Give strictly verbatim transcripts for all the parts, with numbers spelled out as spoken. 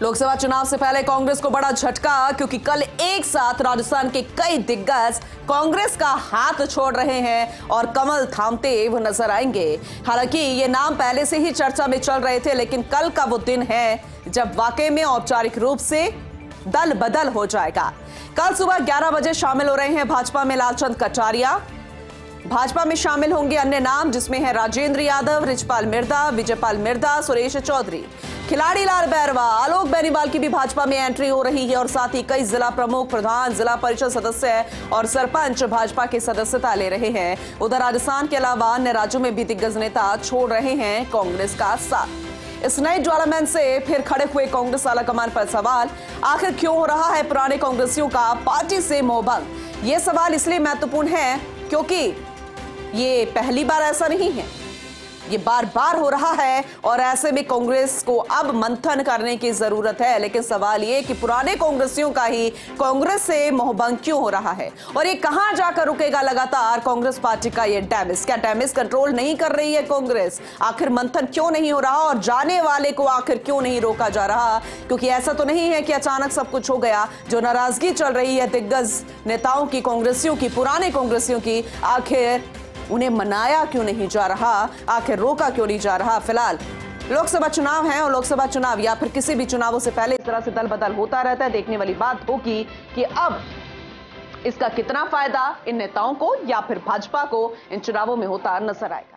लोकसभा चुनाव से पहले कांग्रेस को बड़ा झटका, क्योंकि कल एक साथ राजस्थान के कई दिग्गज कांग्रेस का हाथ छोड़ रहे हैं और कमल थामते वो नजर आएंगे। हालांकि ये नाम पहले से ही चर्चा में चल रहे थे, लेकिन कल का वो दिन है जब वाकई में औपचारिक रूप से दल बदल हो जाएगा। कल सुबह ग्यारह बजे शामिल हो रहे हैं भाजपा में लालचंद कटारिया। भाजपा में शामिल होंगे अन्य नाम, जिसमें है राजेंद्र यादव, रिचपाल मिर्दा, विजयपाल मिर्दा, सुरेश चौधरी, खिलाड़ी लाल बैरवा, आलोक बेनीवाल की भी भाजपा में एंट्री हो रही है और साथ ही कई जिला प्रमुख, प्रधान, जिला परिषद सदस्य और सरपंच भाजपा की सदस्यता ले रहे हैं। उधर राजस्थान के अलावा अन्य राज्यों में भी दिग्गज नेता छोड़ रहे हैं कांग्रेस का साथ। इस नए ज्वालामैन से फिर खड़े हुए कांग्रेस आलाकमान पर सवाल, आखिर क्यों हो रहा है पुराने कांग्रेसियों का पार्टी से मोहभंग? ये सवाल इसलिए महत्वपूर्ण है क्योंकि ये पहली बार ऐसा नहीं है, ये बार बार हो रहा है और ऐसे में कांग्रेस को अब मंथन करने की जरूरत है। लेकिन सवाल ये कि पुराने कांग्रेसियों का ही कांग्रेस से मोहभंग क्यों हो रहा है और ये कहां जाकर रुकेगा लगातार कांग्रेस पार्टी का ये डैमेज? क्या डैमेज कंट्रोल नहीं कर रही है कांग्रेस? आखिर मंथन क्यों नहीं हो रहा और जाने वाले को आखिर क्यों नहीं रोका जा रहा? क्योंकि ऐसा तो नहीं है कि अचानक सब कुछ हो गया। जो नाराजगी चल रही है दिग्गज नेताओं की, कांग्रेसियों की, पुराने कांग्रेसियों की, आखिर उन्हें मनाया क्यों नहीं जा रहा? आखिर रोका क्यों नहीं जा रहा? फिलहाल लोकसभा चुनाव है और लोकसभा चुनाव या फिर किसी भी चुनावों से पहले इस तरह से दल बदल होता रहता है। देखने वाली बात होगी कि अब इसका कितना फायदा इन नेताओं को या फिर भाजपा को इन चुनावों में होता नजर आएगा।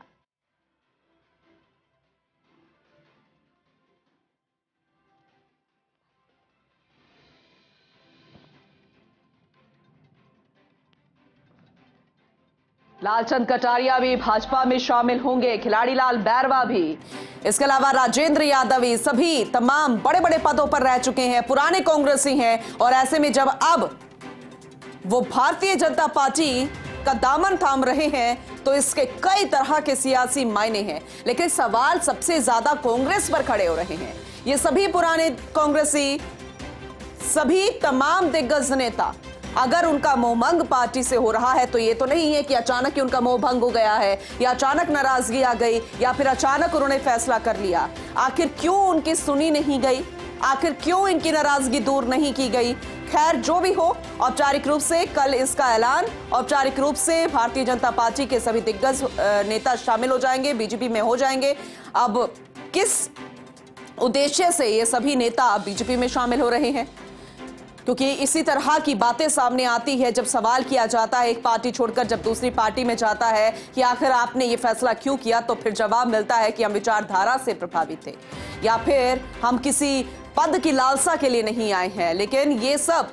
लालचंद कटारिया भी भाजपा में शामिल होंगे, खिलाड़ी लाल बैरवा भी, इसके अलावा राजेंद्र यादव, सभी तमाम बड़े बड़े पदों पर रह चुके हैं, पुराने कांग्रेसी हैं। और ऐसे में जब अब वो भारतीय जनता पार्टी का दामन थाम रहे हैं तो इसके कई तरह के सियासी मायने हैं। लेकिन सवाल सबसे ज्यादा कांग्रेस पर खड़े हो रहे हैं। ये सभी पुराने कांग्रेसी, सभी तमाम दिग्गज नेता, अगर उनका मोहभंग पार्टी से हो रहा है तो ये तो नहीं है कि अचानक ही उनका मोहभंग हो गया है या अचानक नाराजगी आ गई या फिर अचानक उन्होंने फैसला कर लिया। आखिर क्यों उनकी सुनी नहीं गई? आखिर क्यों इनकी नाराजगी दूर नहीं की गई? खैर, जो भी हो, औपचारिक रूप से कल इसका ऐलान, औपचारिक रूप से भारतीय जनता पार्टी के सभी दिग्गज नेता शामिल हो जाएंगे, बीजेपी में हो जाएंगे। अब किस उद्देश्य से ये सभी नेता बीजेपी में शामिल हो रहे हैं? क्योंकि इसी तरह की बातें सामने आती है जब सवाल किया जाता है एक पार्टी छोड़कर जब दूसरी पार्टी में जाता है कि आखिर आपने ये फैसला क्यों किया, तो फिर जवाब मिलता है कि हम विचारधारा से प्रभावित थे या फिर हम किसी पद की लालसा के लिए नहीं आए हैं। लेकिन ये सब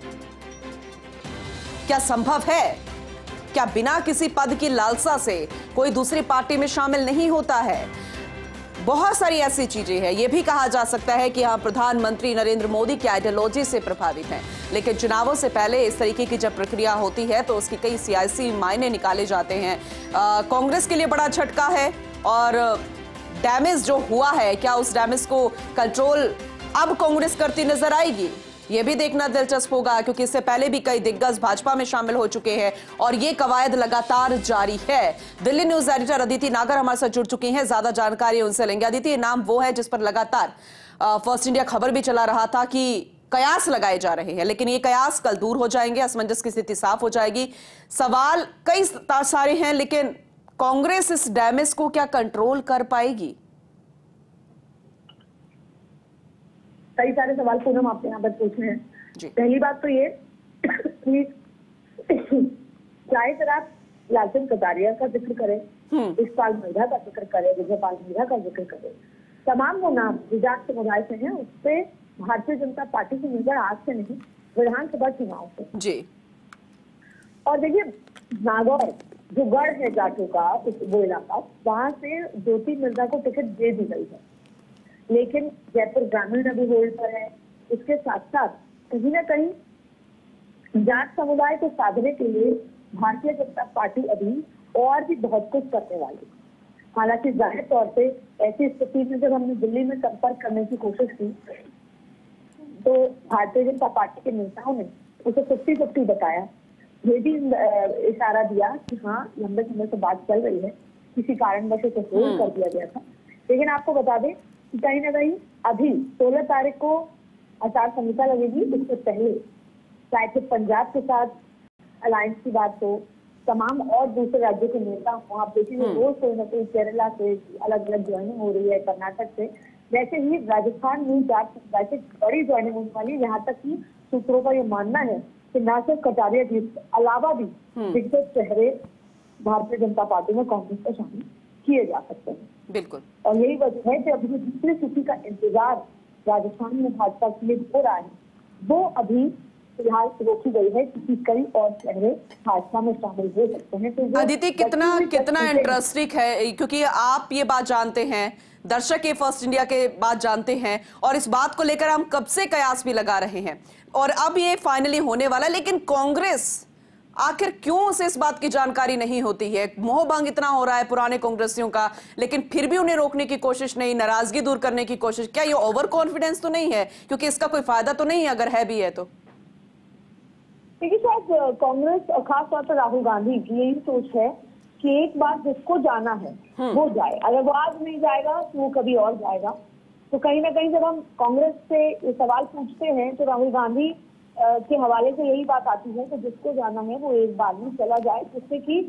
क्या संभव है? क्या बिना किसी पद की लालसा से कोई दूसरी पार्टी में शामिल नहीं होता है? बहुत सारी ऐसी चीजें हैं। यह भी कहा जा सकता है कि हाँ, प्रधानमंत्री नरेंद्र मोदी की आइडियोलॉजी से प्रभावित हैं। लेकिन चुनावों से पहले इस तरीके की जब प्रक्रिया होती है तो उसके कई सियासी मायने निकाले जाते हैं। कांग्रेस के लिए बड़ा झटका है और डैमेज जो हुआ है, क्या उस डैमेज को कंट्रोल अब कांग्रेस करती नजर आएगी? यह भी देखना दिलचस्प होगा, क्योंकि इससे पहले भी कई दिग्गज भाजपा में शामिल हो चुके हैं और ये कवायद लगातार जारी है। दिल्ली न्यूज एडिटर अदिति नागर हमारे साथ जुड़ चुकी हैं, ज्यादा जानकारी उनसे लेंगे। अदिति, ये नाम वो है जिस पर लगातार फर्स्ट इंडिया खबर भी चला रहा था कि कयास लगाए जा रहे हैं, लेकिन ये कयास कल दूर हो जाएंगे, असमंजस की स्थिति साफ हो जाएगी। सवाल कई सारे हैं, लेकिन कांग्रेस इस डैमेज को क्या कंट्रोल कर पाएगी? कई सारे सवाल को हम आपसे यहाँ पर पूछ रहे हैं। पहली बात तो ये कि चाहे फिर आप लालचंद कटारिया का जिक्र करें, रिचपाल मिर्दा का जिक्र करें, विजयपाल मिर्दा का जिक्र करें, तमाम वो नाम विजात समुदाय से हैं। उससे भारतीय जनता पार्टी की नजर आज से नहीं, विधानसभा चुनाव से जी। और देखिए, नागौर जो गढ़ है जाटों का, वो इलाका, वहां से ज्योति मिर्दा को टिकट दे दी गई है, लेकिन जयपुर ग्रामीण अभी होल्ड पर है। इसके साथ साथ कहीं ना कहीं जाट समुदाय को साधने के लिए भारतीय जनता पार्टी अभी और भी बहुत कुछ करने वाली है। हालांकि जाहिर तौर पे ऐसी स्थिति में जब हमने दिल्ली में संपर्क करने की कोशिश की तो भारतीय जनता पार्टी के नेताओं ने उसे फिफ्टी फिफ्टी बताया। ये भी इशारा दिया कि हाँ, लंबे समय से बात चल रही है, किसी कारणवश उसे होल्ड कर दिया गया था। लेकिन आपको बता दें कि कहीं ना कहीं अभी सोलह तारीख को आचार संहिता लगेगी, उससे पहले चाहे फिर पंजाब के साथ अलायंस की बात हो, तमाम और दूसरे राज्यों के नेता हो, आप देखिए रोज कोई ना कोई केरला से अलग अलग ज्वाइनिंग हो रही है, कर्नाटक से, वैसे ही राजस्थान में जाट वैसे बड़ी ज्वाइनिंग होने वाली। यहाँ तक कि सूत्रों का ये मानना है कि न सिर्फ कटारिया जी अलावा भी दिग्गज चेहरे भारतीय जनता पार्टी में कांग्रेस को शामिल किए जा सकते हैं। बिल्कुल। और यही वजह है कि अभी दूसरी सूची का इंतजार राजस्थान में भाजपा के लिए हो रहा है, वो अभी फिलहाल रोकी गई है क्योंकि कई और चेहरे भाजपा में शामिल हो सकते हैं। तो अदिति, कितना कितना इंटरेस्टिंग है, क्योंकि आप ये बात जानते हैं, दर्शक ये फर्स्ट इंडिया के बात जानते हैं, और इस बात को लेकर हम कब से कयास भी लगा रहे हैं, और अब ये फाइनली होने वाला। लेकिन कांग्रेस आखिर क्यों उसे इस बात की जानकारी नहीं होती है? मोहभंग इतना हो रहा है पुराने कांग्रेसियों का, लेकिन फिर भी उन्हें रोकने की कोशिश नहीं, नाराजगी दूर करने की कोशिश। क्या ये ओवर कॉन्फिडेंस तो नहीं है? क्योंकि इसका कोई फायदा तो नहीं है, अगर है भी है तो। देखिए, शायद कांग्रेस और खासतौर पर राहुल गांधी की यही सोच है कि एक बार जिसको जाना है वो जाए, अगर वो आज नहीं जाएगा तो वो कभी और जाएगा। तो कहीं ना कहीं जब हम कांग्रेस से ये सवाल पूछते हैं तो राहुल गांधी के हवाले से यही बात आती है कि जिसको जाना है वो एक बार में चला जाए, जिससे कि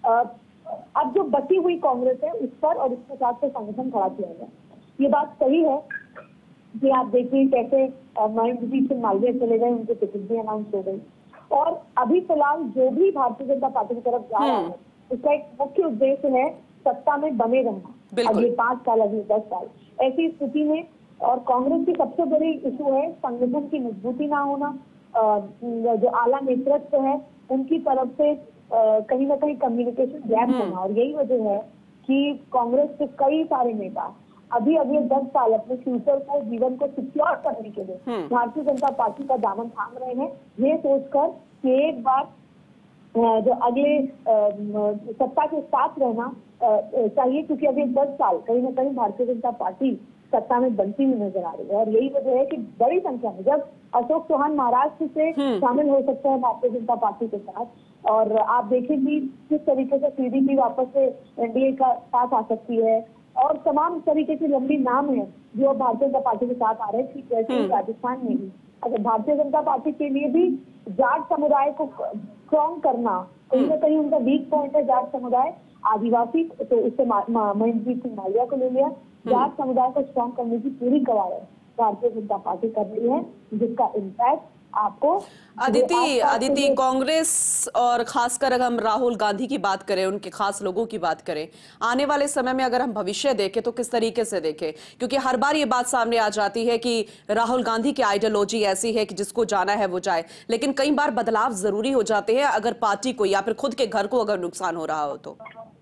अब जो बची हुई कांग्रेस है उस पर और उसके साथ से संगठन खड़ा किया जाए। ये बात सही है कि आप देखिए कैसे महेंद्र सिंह मालवीय चले गए, उनकी टिकट भी अनाउंस हो गई, और अभी फिलहाल जो भी भारतीय जनता पार्टी की तरफ जा रहा है उसका एक मुख्य उद्देश्य है सत्ता में बने रहना, अगले पांच साल अगले दस साल। ऐसी स्थिति में और कांग्रेस की सबसे बड़ी इशू है संगठन की मजबूती ना होना, जो आला नेतृत्व है उनकी तरफ से कहीं ना कहीं कम्युनिकेशन गैप होना, और यही वजह है कि कांग्रेस के कई सारे नेता अभी अगले दस साल अपने फ्यूचर को, जीवन को सिक्योर करने के लिए भारतीय जनता पार्टी का दामन थाम रहे हैं, ये सोचकर कि एक बार जो अगले सत्ता के साथ रहना चाहिए, क्योंकि अभी दस साल कहीं ना कहीं भारतीय जनता पार्टी सत्ता में बनती हुई नजर आ रही है। और यही वजह है कि बड़ी संख्या में जब अशोक चौहान महाराष्ट्र से शामिल हो सकते हैं भारतीय जनता पार्टी के साथ, और आप देखेंगे किस तरीके से टीडीपी वापस से एनडीए का साथ आ सकती है, और तमाम तरीके के लंबी नाम है जो भारतीय जनता पार्टी के साथ आ रहे हैं। ठीक वैसे ही राजस्थान में भी अगर भारतीय जनता पार्टी के लिए भी जाट समुदाय को स्ट्रॉन्ग करना, कहीं ना कहीं उनका वीक पॉइंट है जाट समुदाय, आदिवासी, तो उससे महेंद्र सिंह मालवीय को ले लिया। जाट समुदाय को स्ट्रॉन्ग करने की पूरी कवायद भारतीय जनता पार्टी कर रही है, जिसका इम्पैक्ट आपको अदिति अदिति कांग्रेस और खासकर अगर हम राहुल गांधी की बात करें, उनके खास लोगों की बात करें, आने वाले समय में अगर हम भविष्य देखें तो किस तरीके से देखें? क्योंकि हर बार ये बात सामने आ जाती है कि राहुल गांधी की आइडियोलॉजी ऐसी है कि जिसको जाना है वो जाए, लेकिन कई बार बदलाव जरूरी हो जाते हैं अगर पार्टी को या फिर खुद के घर को अगर नुकसान हो रहा हो तो।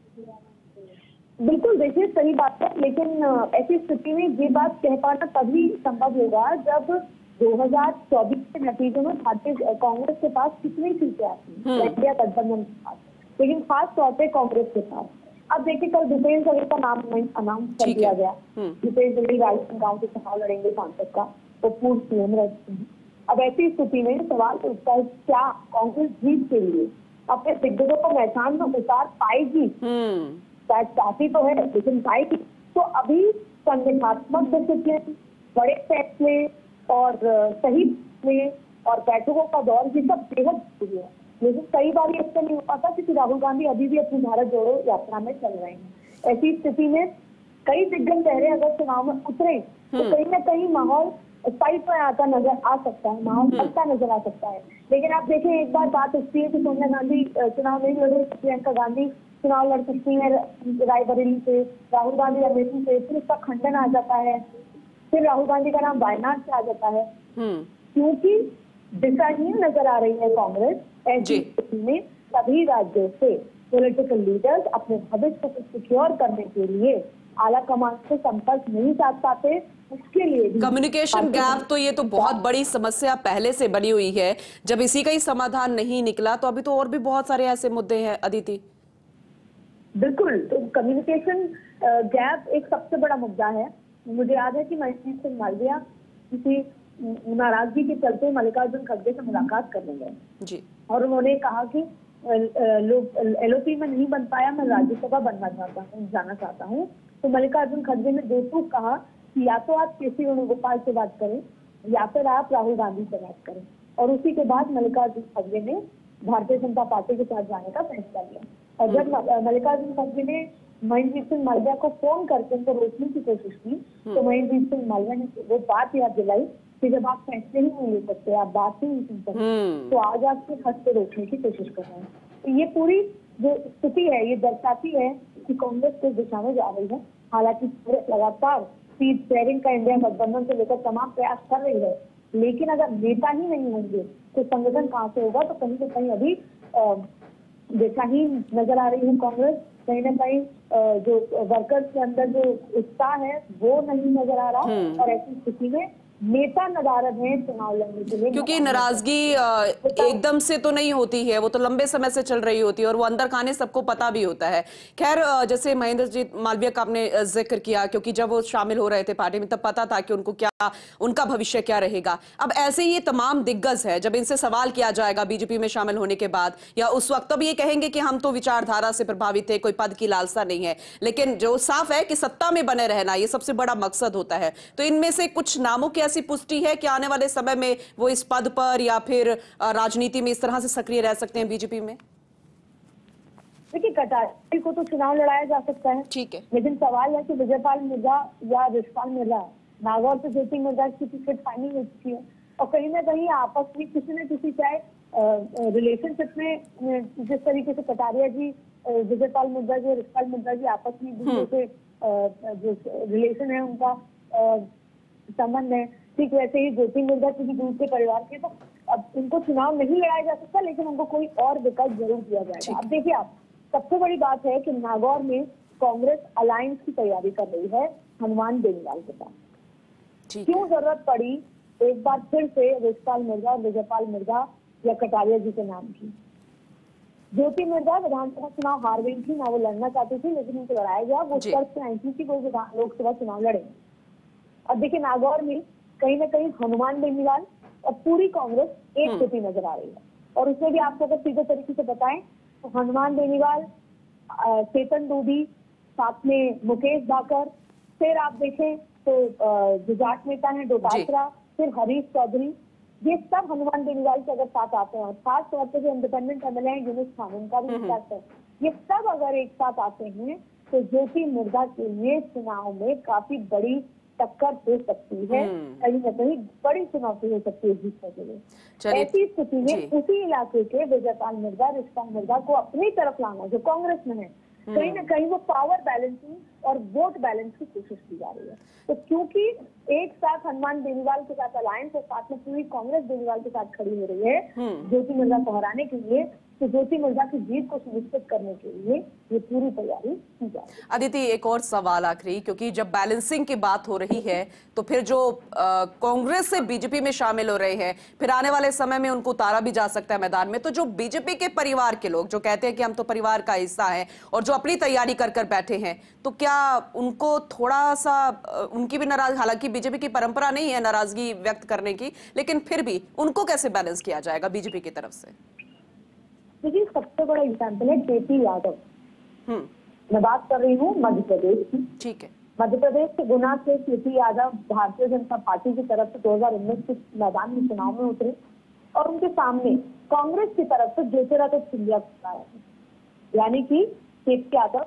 बिल्कुल, देखिए सही बात है, लेकिन ऐसी स्थिति में ये बात कह पाना तभी संभव होगा जब दो हज़ार चौबीस के नतीजों में भारतीय कांग्रेस के पास कितनी सीटें आती हैं इंडिया गठबंधन के पास, लेकिन खास तौर पे कांग्रेस के पास। अब देखिए कल भूपेश बघेल का नाम अनाउंस कर दिया गया। भूपेश बघेल राजस्थान गांव से चुनाव लड़ेंगे सांसद का, वो पूर्व सीएम रह चुके हैं। अब ऐसी स्थिति में सवाल उठता है क्या कांग्रेस जीत के लिए अपने दिग्गजों को मैदान में उतार पाएगी? शायद चाहती तो है लेकिन पाएगी। तो अभी संगठनात्मक डिसिप्लिन, बड़े फैसले और सही में और बैठकों का दौर ये सब बेहद जरूरी है, लेकिन कई बार ऐसा नहीं हो पाता क्योंकि राहुल गांधी अभी भी अपनी भारत जोड़ो यात्रा में चल रहे हैं। ऐसी स्थिति में कई दिग्गज चेहरे अगर चुनाव में उतरे तो कहीं ना कहीं माहौल साइड में आता नजर आ सकता है, माहौल बनता नजर आ सकता है। लेकिन आप देखें, एक बार बात उठती है कि सोनिया गांधी चुनाव नहीं लड़ रही, प्रियंका गांधी चुनाव लड़ सकती है रायबरेली से, राहुल गांधी अमेठी से, फिर उसका खंडन आ जाता है, फिर राहुल गांधी का नाम वायनाड से आ जाता है, क्योंकि दिशाहीन नजर आ रही है कांग्रेस। ऐसी स्थिति में सभी राज्यों से पॉलिटिकल लीडर्स अपने भविष्य को सिक्योर करने के लिए आला कमान से संपर्क नहीं साध पाते, उसके लिए कम्युनिकेशन गैप तो ये तो बहुत बड़ी समस्या पहले से बनी हुई है। जब इसी का ही समाधान नहीं निकला तो अभी तो और भी बहुत सारे ऐसे मुद्दे हैं अदिति। बिल्कुल, तो कम्युनिकेशन गैप एक सबसे बड़ा मुद्दा है। मुझे याद है कि महेंद्र सिंह मालवीय किसी नाराजगी के चलते मल्लिकार्जुन खड़गे से मुलाकात करने गए जी, और उन्होंने कहा कि लोग एलओपी में नहीं बन पाया, मैं राज्यसभा बनना चाहता हूँ, जाना चाहता हूँ। तो मल्लिकार्जुन खड़गे ने दो टूक कहा कि या तो आप केसी वेणुगोपाल से बात करें या फिर आप राहुल गांधी से बात करें। और उसी के बाद मल्लिकार्जुन खड़गे ने भारतीय जनता पार्टी के साथ जाने का फैसला लिया। और जब मल्लिकार्जुन खड़गे ने महेंद्रजीत सिंह मालविया को फोन करके उनको रोकने की कोशिश की, तो महेंद्रजीत सिंह मालविया ने वो बात याद दिलाई कि जब आप फैसले ही नहीं ले सकते, आप बात ही नहीं सुन सकते, तो आज आपके हद से रोकने की कोशिश कर रहे हैं। तो ये पूरी जो स्थिति है ये दर्शाती है कि कांग्रेस किस दिशा में जा रही है। हालांकि लगातार सीट शेयरिंग का इंडिया गठबंधन से लेकर तमाम प्रयास कर रही है, लेकिन अगर नेता ही नहीं होंगे तो संगठन कहाँ से होगा। तो कहीं ना कहीं अभी दिशाहीन नजर आ रही है कांग्रेस। कहीं ना कहीं जो वर्कर्स के अंदर जो उत्साह है वो नहीं नजर आ रहा। और ऐसी स्थिति में नेता नदारद है चुनाव लड़ने के लिए, क्योंकि नाराजगी एकदम से तो नहीं होती है, वो तो लंबे समय से चल रही होती है और वो अंदर खाने सबको पता भी होता है। खैर, जैसे महेंद्रजीत मालविया का आपने जिक्र किया, क्योंकि जब वो शामिल हो रहे थे पार्टी में तब पता था कि उनको क्या, उनका भविष्य क्या रहेगा। अब ऐसे ही ये तमाम दिग्गज है, जब इनसे सवाल किया जाएगा बीजेपी में शामिल होने के बाद या उस वक्त, तब ये कहेंगे कि हम तो विचारधारा से प्रभावित थे, कोई पद की लालसा नहीं है। लेकिन जो साफ है कि सत्ता में बने रहना ये सबसे बड़ा मकसद होता है। तो इनमें से कुछ नामों की ऐसी पुष्टि है कि आने वाले समय में वो इस पद पर या फिर राजनीति में इस तरह से सक्रिय रह सकते हैं बीजेपी में? देखिए, कटारी को तो चुनाव लड़ाया जा सकता है, ठीक है, लेकिन सवाल है कि विजयपाल मिर्जा या रिशपाल मिर्जा, नागौर से ज्योति मिर्जा की टिकट फाइनल हो चुकी है। और कहीं ना कहीं आपस में किसी न किसी, चाहे रिलेशनशिप में जिस तरीके से कटारिया जी, विजयपाल मिर्जा जी और रिशपाल मिर्जा जी आपस में दूसरे से जो रिलेशन है, उनका संबंध है, ठीक वैसे ही ज्योति मिर्जा की भी दूसरे परिवार के। तो अब उनको चुनाव नहीं लड़ाया जा सकता, लेकिन उनको कोई और विकल्प जरूर दिया जाएगा। अब देखिए, आप सबसे बड़ी बात है कि नागौर में कांग्रेस अलायंस की तैयारी कर रही है हनुमान बेनीवाल के साथ। क्यों जरूरत पड़ी एक बार फिर से रिशपाल मिर्जा और विजयपाल मिर्जा या कटारिया जी के नाम की? ज्योति मिर्जा विधानसभा चुनाव हार गई थी, ना वो लड़ना चाहती थी, लेकिन उनको लड़ाया गया। वो तर्क से आई थी कि वो लोकसभा चुनाव लड़े। अब देखिए, नागौर में कहीं ना कहीं हनुमान बेनीवाल और पूरी कांग्रेस एक स्थिति नजर आ रही है। और उसमें भी आपको अगर सीधे तरीके से बताएं तो हनुमान बेनीवाल, चेतन डूबी, साथ में मुकेश भाकर, फिर आप देखें तो जो जाट नेता है डोटासरा, फिर हरीश चौधरी, ये सब हनुमान बेनीवाल के अगर साथ आते हैं। और खास तौर पर जो इंडिपेंडेंट एमएलए हैं यूनुस खान, उनका भी साथ है। ये सब अगर एक साथ आते हैं तो ज्योति मिर्जा के लिए चुनाव में काफी बड़ी टक्कर हो सकती है, कहीं ना कहीं बड़ी चुनौती हो सकती है जीतने के लिए। ऐसी स्थिति में उसी इलाके के विजयपाल मिर्जा, रिशपाल मिर्जा को अपनी तरफ लाना, जो कांग्रेस में है, कहीं ना कहीं वो पावर बैलेंसिंग और वोट बैलेंस की कोशिश की जा रही है। तो क्योंकि एक साथ हनुमान बेनीवाल के साथ अलायंस और साथ में पूरी कांग्रेस बेनीवाल के साथ खड़ी हो रही है ज्योति मिर्जा को हराने के लिए, तो ज्योति मिर्जा की जीत को सुनिश्चित करने के लिए ये पूरी तैयारी की जा रही है। अदिति, एक और सवाल आखिरी, क्योंकि जब बैलेंसिंग की बात हो रही है तो फिर जो कांग्रेस से बीजेपी में शामिल हो रहे हैं, फिर आने वाले समय में उनको उतारा भी जा सकता है मैदान में। तो जो बीजेपी के परिवार के लोग जो कहते हैं कि हम तो परिवार का हिस्सा हैं और जो अपनी तैयारी कर कर बैठे हैं, तो क्या उनको थोड़ा सा उनकी भी नाराज, हालांकि बीजेपी की परंपरा नहीं है नाराजगी व्यक्त करने की, लेकिन फिर भी उनको कैसे बैलेंस किया जाएगा बीजेपी की तरफ से? देखिए, सबसे बड़ा एग्जाम्पल है केपी यादव। मैं बात कर रही हूँ मध्य प्रदेश की। ठीक है, मध्य प्रदेश के गुना से केपी यादव भारतीय जनता पार्टी की तरफ से दो हजार उन्नीस के मैदान में चुनाव में उतरे और उनके सामने कांग्रेस की तरफ से ज्योतिरादित्य सिंधिया खड़ा है, यानी कि केपी यादव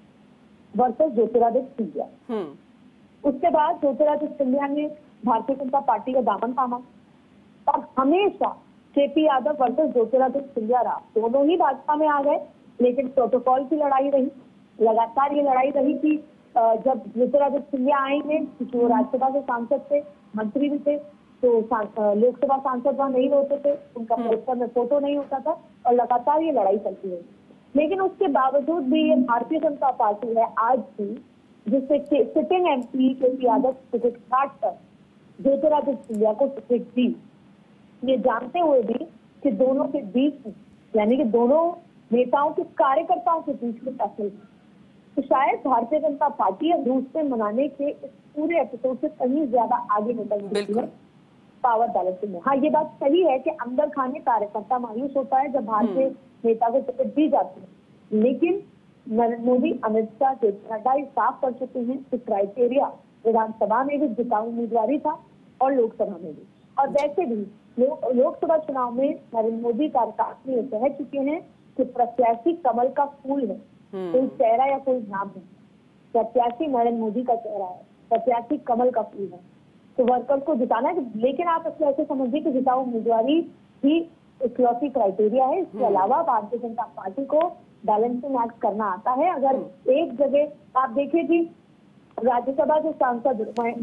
वर्सेस ज्योतिरादित्य सिंधिया। उसके बाद ज्योतिरादित्य सिंधिया ने भारतीय जनता पार्टी का दामन थामा और हमेशा केपी यादव वर्सेस ज्योतिरादित्य सिंधिया रहा। दोनों ही भाजपा में आ गए, लेकिन प्रोटोकॉल की लड़ाई रही। लगातार ये लड़ाई रही कि जब ज्योतिरादित्य सिंधिया आएंगे, क्योंकि वो राज्यसभा के सांसद थे, मंत्री भी थे, तो लोकसभा सांसद वहां नहीं होते थे, उनका पोस्टर में फोटो नहीं होता था और लगातार ये लड़ाई चलती रही। लेकिन उसके बावजूद भी ये भारतीय जनता पार्टी है आज भी जिससे sitting MP KP Yadav ticket काट कर ज्योतिरादित्य सिंधिया को टिकट दी, ये जानते हुए भी कि दोनों के बीच, यानी कि दोनों नेताओं के कार्यकर्ताओं के बीच में टक्कर, तो शायद भारतीय जनता पार्टी या दूसरे मनाने के इस पूरे एपिसोड से कहीं ज्यादा आगे निकल सकती है पावर बैलेंसिंग में। हाँ, ये बात सही है कि अंदर खाने कार्यकर्ता मायूस होता है जब भारतीय नेता को टिकट दी जाती है, लेकिन नरेंद्र मोदी, अमित शाह, जेपी नड्डा साफ कर चुके हैं कि क्राइटेरिया विधानसभा में भी जिताऊ उम्मीदवारी था और लोकसभा में भी। और वैसे भी लो, लोकसभा चुनाव में नरेंद्र मोदी कार्यकाल में कह चुके हैं कि प्रत्याशी कमल का फूल है, कोई चेहरा या कोई नाम नहीं। प्रत्याशी नरेंद्र मोदी का चेहरा है, प्रत्याशी कमल का फूल है। तो वर्कर्स को जिताना है, लेकिन आप इसको ऐसे समझिए कि जिताऊ उम्मीदवारी ही इकलौती क्राइटेरिया है। इसके अलावा भारतीय जनता पार्टी को बैलेंसिंग एक्ट करना आता है। अगर एक जगह आप देखिए कि राज्यसभा जो सांसद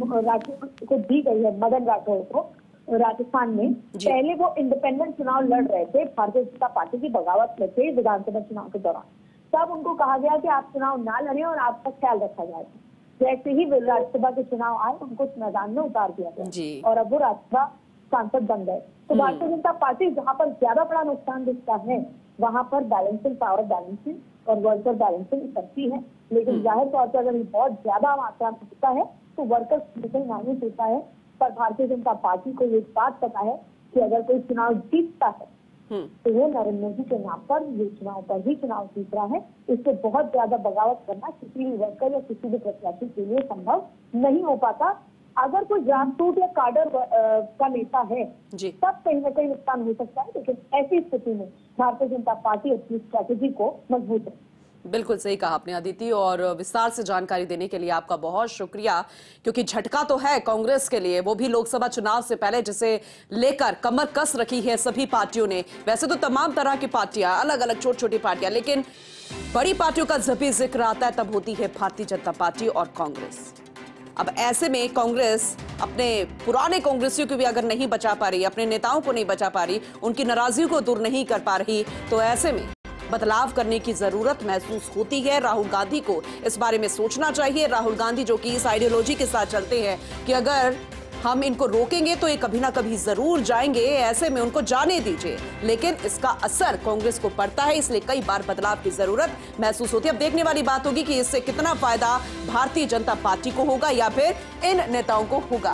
राज्य को दी गई है मदन राठौर को राजस्थान में, पहले वो इंडिपेंडेंट चुनाव लड़ रहे थे भारतीय जनता पार्टी की बगावत में थे विधानसभा चुनाव के दौरान। तब उनको कहा गया कि आप चुनाव ना लड़ें और आपका ख्याल रखा जाएगा। जैसे ही राज्यसभा के चुनाव आए उनको इस मैदान में उतार दिया गया और अब वो राज्यसभा सांसद बन गए। तो भारतीय जनता पार्टी जहाँ पर ज्यादा बड़ा नुकसान दिखता है वहां पर बैलेंसिंग पावर बैलेंसिंग और वर्कर बैलेंसिंग करती है। लेकिन जाहिर तौर पर अगर बहुत ज्यादा मात्रा में होता है तो वर्कर्स माइनस होता है। पर भारतीय जनता पार्टी को ये बात पता है कि अगर कोई चुनाव जीतता है तो वो नरेंद्र मोदी के नाम पर ये चुनाव पर ही चुनाव जीत रहा है। इससे बहुत ज्यादा बगावत करना किसी भी वर्कर या किसी भी प्रत्याशी के लिए संभव नहीं हो पाता। अगर कोई ग्रास रूट या काडर का नेता है तब कहीं ना कहीं नुकसान हो सकता है, लेकिन ऐसी स्थिति में भारतीय जनता पार्टी अपनी स्ट्रैटेजी को मजबूत है। बिल्कुल सही कहा आपने अदिति, और विस्तार से जानकारी देने के लिए आपका बहुत शुक्रिया। क्योंकि झटका तो है कांग्रेस के लिए, वो भी लोकसभा चुनाव से पहले, जिसे लेकर कमर कस रखी है सभी पार्टियों ने। वैसे तो तमाम तरह की पार्टियां, अलग अलग छोटी छोटी पार्टियां, लेकिन बड़ी पार्टियों का जब भी जिक्र आता है तब होती है भारतीय जनता पार्टी और कांग्रेस। अब ऐसे में कांग्रेस अपने पुराने कांग्रेसियों को भी अगर नहीं बचा पा रही, अपने नेताओं को नहीं बचा पा रही, उनकी नाराजगी को दूर नहीं कर पा रही, तो ऐसे में बदलाव करने की जरूरत महसूस होती है। राहुल गांधी को इस बारे में सोचना चाहिए। राहुल गांधी जो कि इस आइडियोलॉजी के साथ चलते हैं कि अगर हम इनको रोकेंगे तो ये कभी ना कभी जरूर जाएंगे, ऐसे में उनको जाने दीजिए। लेकिन इसका असर कांग्रेस को पड़ता है, इसलिए कई बार बदलाव की जरूरत महसूस होती है। अब देखने वाली बात होगी कि इससे कितना फायदा भारतीय जनता पार्टी को होगा या फिर इन नेताओं को होगा।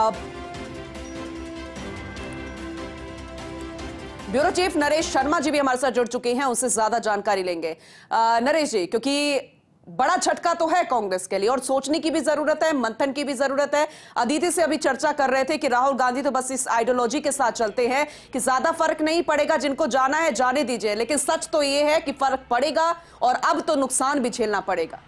ब्यूरो चीफ नरेश शर्मा जी भी हमारे साथ जुड़ चुके हैं, उनसे ज्यादा जानकारी लेंगे। नरेश जी, क्योंकि बड़ा झटका तो है कांग्रेस के लिए और सोचने की भी जरूरत है, मंथन की भी जरूरत है। अदिति से अभी चर्चा कर रहे थे कि राहुल गांधी तो बस इस आइडियोलॉजी के साथ चलते हैं कि ज्यादा फर्क नहीं पड़ेगा, जिनको जाना है जाने दीजिए। लेकिन सच तो ये है कि फर्क पड़ेगा और अब तो नुकसान भी झेलना पड़ेगा।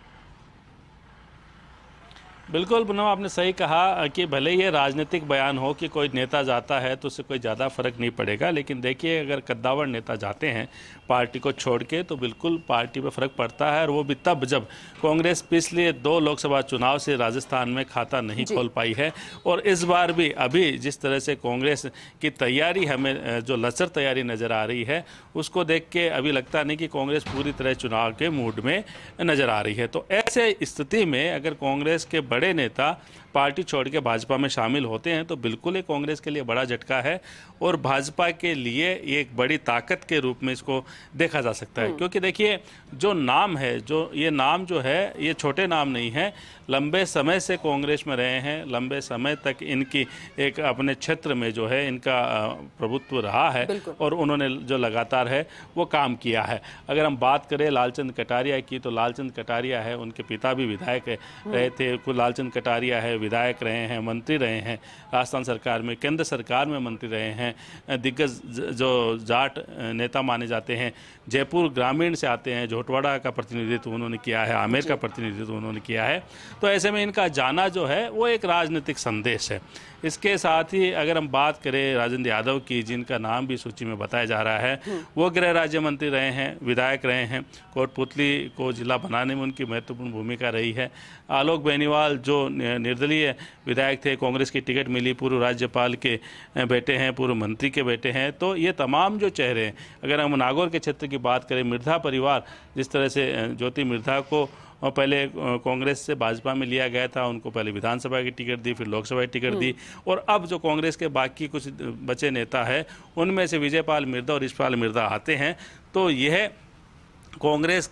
बिल्कुल पूनम, आपने सही कहा कि भले ये राजनीतिक बयान हो कि कोई नेता जाता है तो उससे कोई ज़्यादा फर्क नहीं पड़ेगा, लेकिन देखिए अगर कद्दावर नेता जाते हैं पार्टी को छोड़ के तो बिल्कुल पार्टी पे फर्क पड़ता है। और वो भी तब जब कांग्रेस पिछले दो लोकसभा चुनाव से राजस्थान में खाता नहीं खोल पाई है। और इस बार भी अभी जिस तरह से कांग्रेस की तैयारी हमें जो लचर तैयारी नज़र आ रही है, उसको देख के अभी लगता नहीं कि कांग्रेस पूरी तरह चुनाव के मूड में नज़र आ रही है। तो ऐसे स्थिति में अगर कांग्रेस के बड़े नेता पार्टी छोड़ के भाजपा में शामिल होते हैं तो बिल्कुल ये कांग्रेस के लिए बड़ा झटका है और भाजपा के लिए ये एक बड़ी ताकत के रूप में इसको देखा जा सकता है। क्योंकि देखिए जो नाम है, जो ये नाम जो है ये छोटे नाम नहीं है, लंबे समय से कांग्रेस में रहे हैं, लंबे समय तक इनकी एक अपने क्षेत्र में जो है इनका प्रभुत्व रहा है और उन्होंने जो लगातार है वो काम किया है। अगर हम बात करें लालचंद कटारिया की तो लालचंद कटारिया है, उनके पिता भी विधायक रहे थे। लालचंद कटारिया है, विधायक रहे हैं, मंत्री रहे हैं राजस्थान सरकार में, केंद्र सरकार में मंत्री रहे हैं, दिग्गज जो जाट नेता माने जाते हैं। जयपुर ग्रामीण से आते हैं, झोटवाड़ा का प्रतिनिधित्व उन्होंने किया है, आमेर का प्रतिनिधित्व उन्होंने किया है। तो ऐसे में इनका जाना जो है वो एक राजनीतिक संदेश है। इसके साथ ही अगर हम बात करें राजेंद्र यादव की, जिनका नाम भी सूची में बताया जा रहा है, वो गृह राज्य मंत्री रहे हैं, विधायक रहे हैं, कोटपुतली को जिला बनाने में उनकी महत्वपूर्ण भूमिका रही है। आलोक बेनीवाल जो निर्दलीय विधायक थे, कांग्रेस की टिकट मिली, पूर्व राज्यपाल के बेटे हैं, पूर्व मंत्री के बेटे हैं। तो ये तमाम जो चेहरे हैं, अगर हम नागौर के क्षेत्र की बात करें, मिर्धा परिवार, जिस तरह से ज्योति मिर्धा को और पहले कांग्रेस से भाजपा में लिया गया था, उनको पहले विधानसभा की टिकट दी, फिर लोकसभा की टिकट दी, और अब जो कांग्रेस के बाकी कुछ बचे नेता है उनमें से विजयपाल मिर्धा और यशपाल मिर्धा आते हैं। तो यह कांग्रेस की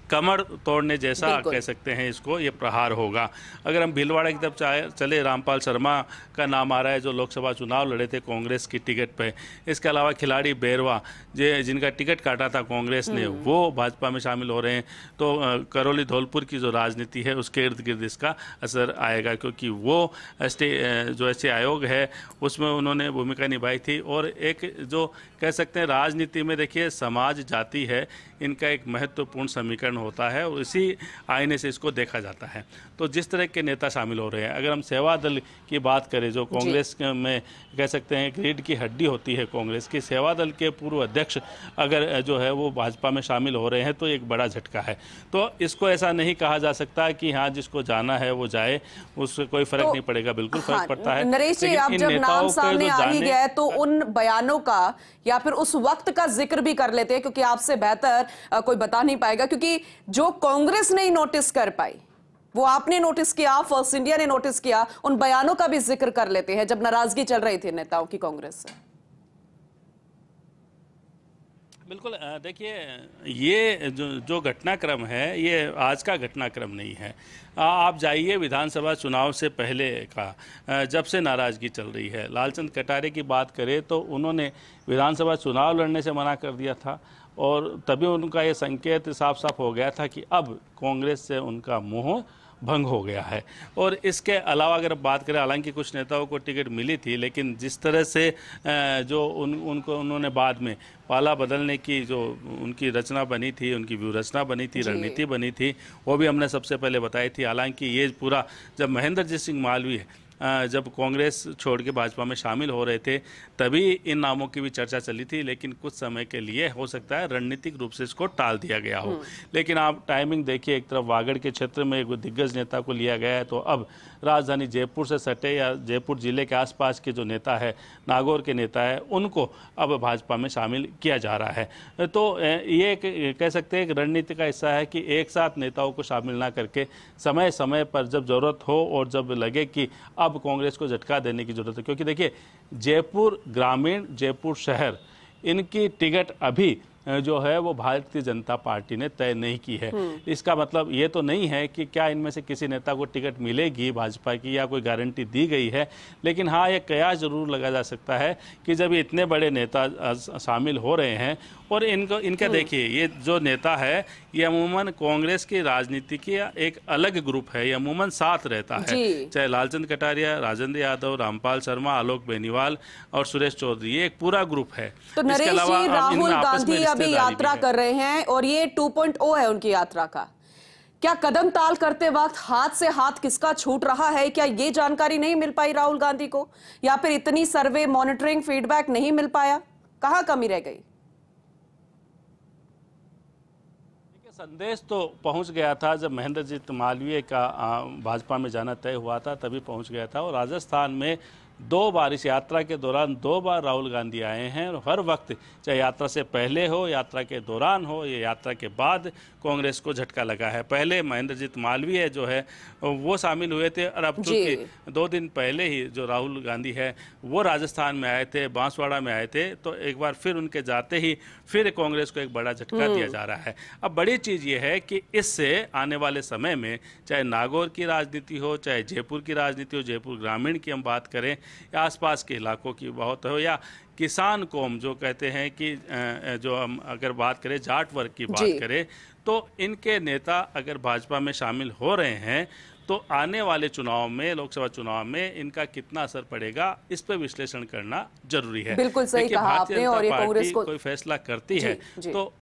कमर तोड़ने जैसा कह सकते हैं इसको, ये प्रहार होगा। अगर हम भीलवाड़ा की तरफ चले, रामपाल शर्मा का नाम आ रहा है जो लोकसभा चुनाव लड़े थे कांग्रेस की टिकट पे। इसके अलावा खिलाड़ी बैरवा जिनका टिकट काटा था कांग्रेस ने, वो भाजपा में शामिल हो रहे हैं। तो करौली धौलपुर की जो राजनीति है उसके इर्द गिर्द इसका असर आएगा, क्योंकि वो जो ऐसे आयोग है उसमें उन्होंने भूमिका निभाई थी। और एक जो कह सकते हैं राजनीति में देखिए समाज जाति है, इनका एक महत्वपूर्ण समीकरण होता है और इसी आईने से इसको देखा जाता है। तो जिस तरह के नेता शामिल हो रहे हैं, अगर हम सेवा दल की बात करें जो कांग्रेस में कह सकते हैं रीढ़ की हड्डी होती है कांग्रेस की, सेवा दल के पूर्व अध्यक्ष अगर जो है वो भाजपा में शामिल हो रहे हैं तो एक बड़ा झटका है। तो इसको ऐसा नहीं कहा जा सकता कि हाँ जिसको जाना है वो जाए, उससे कोई फर्क तो, नहीं पड़ेगा, बिल्कुल फर्क हाँ, पड़ता है। नरेश जी, अब जब नाम सामने आ ही गया है तो उन बयानों का या फिर उस वक्त का जिक्र भी कर लेते हैं, क्योंकि आपसे बेहतर कोई बता नहीं पाएगा, क्योंकि जो कांग्रेस नहीं नोटिस कर पाई वो आपने नोटिस किया, फर्स्ट इंडिया ने नोटिस किया। उन बयानों का भी जिक्र कर लेते हैं जब नाराजगी चल रही थी नेताओं की कांग्रेस से। बिल्कुल, देखिए ये जो जो घटनाक्रम है ये आज का घटनाक्रम नहीं है। आप जाइए विधानसभा चुनाव से पहले का, जब से नाराज़गी चल रही है। लालचंद कटारिया की बात करें तो उन्होंने विधानसभा चुनाव लड़ने से मना कर दिया था और तभी उनका ये संकेत साफ साफ हो गया था कि अब कांग्रेस से उनका मोह भंग हो गया है। और इसके अलावा अगर बात करें, हालांकि कुछ नेताओं को टिकट मिली थी, लेकिन जिस तरह से जो उन उनको उन्होंने बाद में पाला बदलने की जो उनकी रचना बनी थी, उनकी व्यू रचना बनी थी, रणनीति बनी थी, वो भी हमने सबसे पहले बताई थी। हालांकि ये पूरा जब महेंद्रजीत सिंह मालवीय जब कांग्रेस छोड़ के भाजपा में शामिल हो रहे थे तभी इन नामों की भी चर्चा चली थी, लेकिन कुछ समय के लिए हो सकता है रणनीतिक रूप से इसको टाल दिया गया हो। लेकिन आप टाइमिंग देखिए, एक तरफ वागड़ के क्षेत्र में एक दिग्गज नेता को लिया गया है, तो अब राजधानी जयपुर से सटे या जयपुर जिले के आसपास के जो नेता है, नागौर के नेता है, उनको अब भाजपा में शामिल किया जा रहा है। तो ये एक कह सकते हैं एक रणनीति का हिस्सा है कि एक साथ नेताओं को शामिल ना करके समय समय पर जब जरूरत हो और जब लगे कि अब कांग्रेस को झटका देने की जरूरत है, क्योंकि देखिए जयपुर ग्रामीण, जयपुर शहर, इनकी टिकट अभी जो है वो भारतीय जनता पार्टी ने तय नहीं की है। इसका मतलब ये तो नहीं है कि क्या इनमें से किसी नेता को टिकट मिलेगी भाजपा की या कोई गारंटी दी गई है, लेकिन हाँ ये कयास जरूर लगा जा सकता है कि जब इतने बड़े नेता शामिल हो रहे हैं और इनको इनका देखिए ये जो नेता है ये अमूमन कांग्रेस की राजनीति की एक अलग ग्रुप है, ये अमूमन साथ रहता है, चाहे लालचंद कटारिया, राजेंद्र यादव, रामपाल शर्मा, आलोक बेनीवाल और सुरेश चौधरी, ये एक पूरा ग्रुप है। तो नरेश जी, राहुल गांधी अभी यात्रा कर रहे हैं और ये टू पॉइंट ओ है उनकी यात्रा का। क्या कदम ताल करते वक्त हाथ से हाथ किसका छूट रहा है, क्या ये जानकारी नहीं मिल पाई राहुल गांधी को, या फिर इतनी सर्वे, मॉनिटरिंग, फीडबैक नहीं मिल पाया? कहां कमी रह गई? संदेश तो पहुंच गया था जब महेंद्रजीत मालवीय का भाजपा में जाना तय हुआ था, तभी पहुंच गया था। और राजस्थान में दो बार इस यात्रा के दौरान दो बार राहुल गांधी आए हैं और हर वक्त, चाहे यात्रा से पहले हो, यात्रा के दौरान हो या यात्रा के बाद, कांग्रेस को झटका लगा है। पहले महेंद्रजीत मालवीय जो है वो शामिल हुए थे और अब चूंकि दो दिन पहले ही जो राहुल गांधी है वो राजस्थान में आए थे, बांसवाड़ा में आए थे, तो एक बार फिर उनके जाते ही फिर कांग्रेस को एक बड़ा झटका दिया जा रहा है। अब बड़ी चीज़ ये है कि इससे आने वाले समय में चाहे नागौर की राजनीति हो, चाहे जयपुर की राजनीति हो, जयपुर ग्रामीण की हम बात करें या आसपास के इलाकों की बहुत हो, या किसान कौम जो कहते हैं कि जो हम अगर बात करें जाट वर्ग की बात करें, तो इनके नेता अगर भाजपा में शामिल हो रहे हैं तो आने वाले चुनाव में, लोकसभा चुनाव में इनका कितना असर पड़ेगा, इस पर विश्लेषण करना जरूरी है। बिल्कुल सही कहा आपने। और ये कांग्रेस को कोई फैसला करती है तो